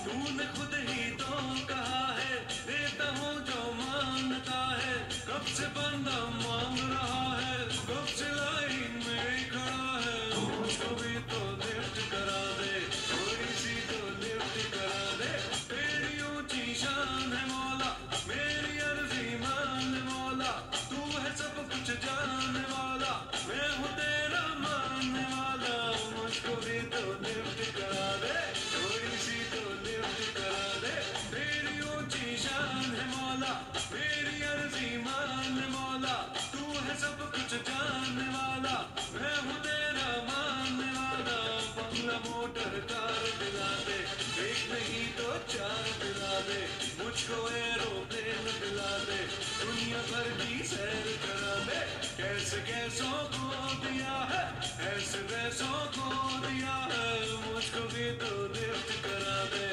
तूने खुद ही तो कहा है, देता हूँ जो मांगता है। कब से बंदा मांग रहा है, कब से लाइन में खड़ा है। मुझको भी तो लिफ्ट करा दे, थोड़ी सी तो लिफ्ट करा दे। तेरी ऊंची शान है मौला, मेरी अर्जी मान मौला। तू है सब कुछ जानने वाला, मैं हूँ तेरा मानने वाला। मुझको भी तो लिफ्ट करा दे, थोड़ी सी तो लिफ्ट करा दे। तेरी ऊंची शान है मौला, मेरी अर्जी मान मौला। तू है सब कुछ जानने वाला, मैं हूँ तेरा मानने वाला। बंगला मोटर कार दिला दे, एक नहीं तो चार दिला दे। मुझको एरोप्लेन दिला दे, दुनिया भर की सैर करा दे। कैसे कैसों को दिया है, ऐसे वैसों को दिया है। मुझको भी तो लिफ्ट करा दे।